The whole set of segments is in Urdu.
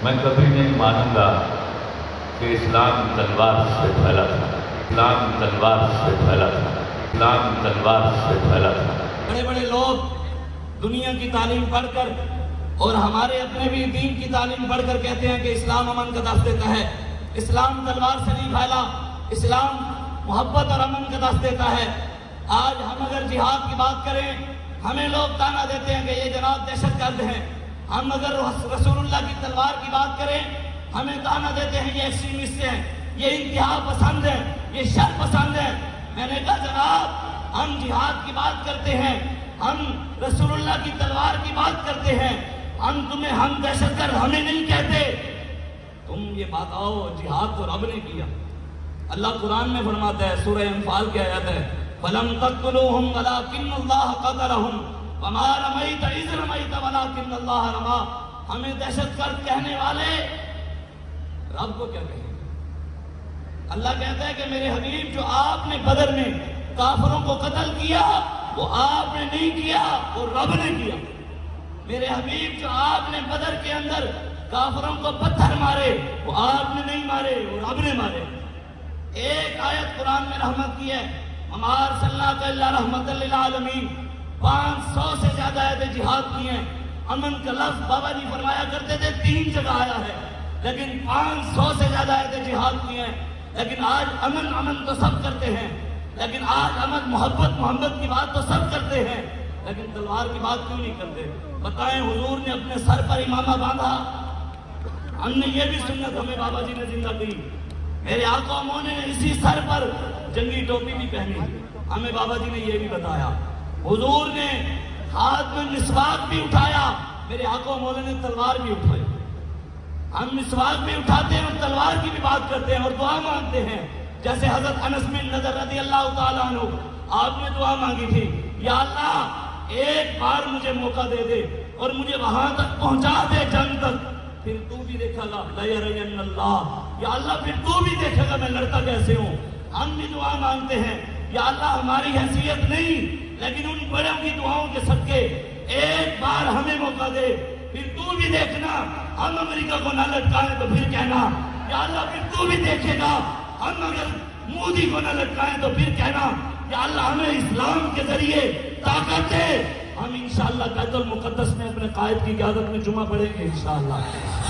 میں کبھی نہیں مانوں گا کہ اسلام تلوار سے پھیلا تھا، اسلام تلوار سے پھیلا تھا، اسلام تلوار سے پھیلا تھا۔ بڑے بڑے لوگ دنیا کی تعلیم پڑھ کر اور ہمارے اپنے بھی دین کی تعلیم پڑھ کر کہتے ہیں کہ اسلام امن کا دست دیتا ہے، اسلام تلوار سے نہیں پھیلا، اسلام محبت اور امن کا دست دیتا ہے۔ آج ہم اگر جہاد کی بات کریں، ہمیں لوگ تانا دیتے ہیں کہ یہ جناب دہشت گرد ہیں۔ ہم اگر رسول اللہ کی تلوار کی بات کریں، ہمیں تانا دیتے ہیں یہ ایکسٹریمسٹ ہیں، یہ انتہا پسند ہیں، یہ شر پسند ہیں۔ میں نے کہا جناب ہم جہاد کی بات کرتے ہیں، ہم رسول اللہ کی تلوار کی بات کرتے ہیں، ہم دہشت گرد ہمیں نہیں کہتے۔ تم یہ بات آؤ، جہاد تو رب نے کیا۔ اللہ قرآن میں فرماتا ہے، سورہ انفال کی آیت ہے، فَلَمْ تَقْتُلُوهُمْ وَلَٰكِنَّ اللَّهَ قَتَلَهُمْ وَمَا رَمَيْتَ إِذْ رَمَيْتَ وَلَٰكِنَّ اللَّهَ رَمَىٰ۔ ہمیں دہشت گرد کہنے والے رب کو کیا کہیں گے؟ اللہ کہتا ہے کہ میرے حبیب جو آپ نے بدر میں کافروں کو قتل کیا وہ آپ نے نہیں کیا، وہ رب نے کیا۔ میرے حبیب جو آپ نے بدر کے اندر کافروں کو پتھر مارے وہ آپ نے نہیں مارے، وہ رب نے مارے۔ ایک آیت قرآن میں رحمت کی ہے، وَمَا أَرْسَلْنَاكَ إِلَّا رَحْمَةً لِّلْعَالَمِينَ۔ 500 سے زیادہ آیتیں جہاد کی ہیں۔ امن کا لفظ بابا جی فرمایا کرتے تھے 3 جگہ آیا ہے، لیکن 500 سے زیادہ آیتیں جہاد کی ہیں۔ لیکن آج امن تو سب کرتے ہیں، لیکن آج محبت کی بات تو سب کرتے ہیں، لیکن تلوار کی بات کیوں نہیں کرتے؟ بتائیں، حضور نے اپنے سر پر امامہ باندھا، ہم نے یہ بھی سنت ہمیں بابا جی نے زندہ کی۔ میرے آقا مونے نے اسی سر پر جنگی ٹوپی بھی پہنی، ہمیں بابا جی نے یہ بھی بتایا۔ حضور نے ہاتھ میں مسواک بھی اٹھایا، میرے آقا مولا نے تلوار بھی اٹھائی۔ ہم مسواک بھی اٹھاتے ہیں اور تلوار کی بھی بات کرتے ہیں اور دعا مانگتے ہیں، جیسے حضرت انس بن نضر رضی اللہ تعالیٰ عنہ، آپ نے دعا مانگی تھی، یا اللہ ایک بار مجھے موقع دے دے اور مجھے وہاں تک پہنچا دے جنگ تک، پھر تو بھی دیکھا گا لَيَرَيَنَّ اللَّهُ، یا اللہ پھر تو بھی دیکھے گا میں لڑتا کیسے ہوں۔ ہم بھی دعا مانگتے ہیں، یا اللہ ہماری حیثیت نہیں لیکن ان بڑوں کی دعاؤں کے صدقے ایک بار ہمیں موقع دے، پھر تو بھی دیکھنا ہم امریکہ کو نہ لٹکائیں تو پھر کہنا یا اللہ پھر تو بھی دیکھے گا، ہم اگر مودی کو نہ لٹکائیں تو پھر کہنا یا اللہ ہمیں اسلام کے ذریعے طاقت دے۔ ہم انشاءاللہ بیت المقدس میں اپنے قائد کی قیادت میں جمعہ پڑھیں گے انشاءاللہ۔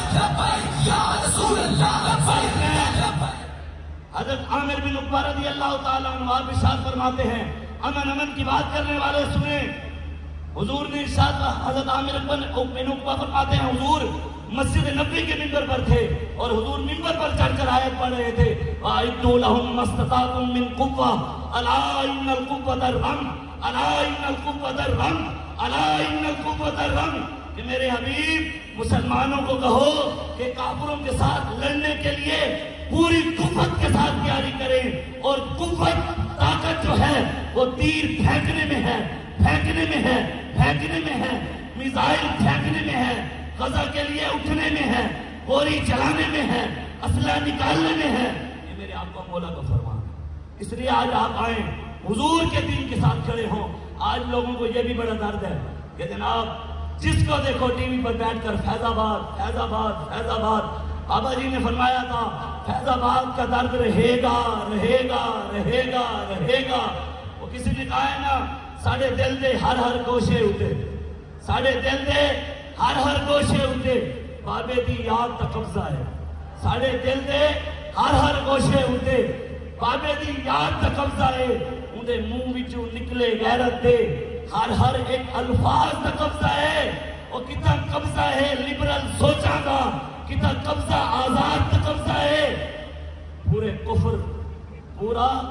حضرت عامر بن عقبہ رضی اللہ تعالیٰ عنہ آپ ارشاد فرماتے ہیں، امن کی بات کرنے والے سنیں۔ حضور نے ارشاد، حضرت عامر بن عقبہ فرماتے ہیں، حضور مسجد نبوی کے منبر پر تھے اور حضور منبر پر چڑھ کر آیت پڑھ رہے تھے، وَأَعِدُّوا لَهُم مَّا اسْتَطَعْتُم مِّن قُوَّةٍ أَلَا إِنَّ الْقُوَّةَ الرَّمْيُ أَلَا إِنَّ الْقُوَّةَ الرَّمْيُ أَلَا إِنَّ الْقُوَّةَ الرَّمْيُ۔ کہ میرے حبیب مسلمانوں کو کہو کہ کافروں کے ساتھ لڑنے کے لیے پوری قوت کے ساتھ تیاری کریں، اور قوت طاقت جو ہے وہ تیر پھینکنے میں ہے، پھینکنے میں ہے، پھینکنے میں ہے، میزائل پھینکنے میں ہے، غزہ کے لیے اٹھنے میں ہے، گولی چلانے میں ہے، اسلحہ نکالنے میں ہے۔ یہ میرے آقا مولا کا فرمان ہے۔ اس لیے آج آپ آئیں، حضور کے دین کے ساتھ کھڑے ہوں۔ آج لوگوں کو یہ بھی بڑا درد ہے کہ جناب جس کو دیکھو ٹی وی پر بیٹھ کر فیض آباد فیض آباد فیض آباد، بابا جی نے فرمایا تھا فیض آباد کا درد رہے گا رہے گا رہے گا رہے گا۔ وہ کسی نے کہا ہے نا، ساڑھے دل دے ہر گوشے اٹھے، ساڑھے دل دے ہر گوشے اٹھے، بابے دی یاد تا قبضہ ہے۔ ساڑھے دل دے ہر گوشے اٹھے، بابے دی یاد تا قبضہ ہے۔ اندے منہ وچوں نکلے غیرت دے ہر ایک الفاظ تا قبضہ ہے۔ وہ کتا قبضہ ہے لبرل سوچاں دا، کتا قبضہ آزاد تا قبضہ ہے۔ پورا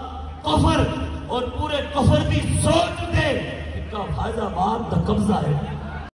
کفر اور پورے کفر دی سوچ دے کتا فیض آباد تا قبضہ ہے۔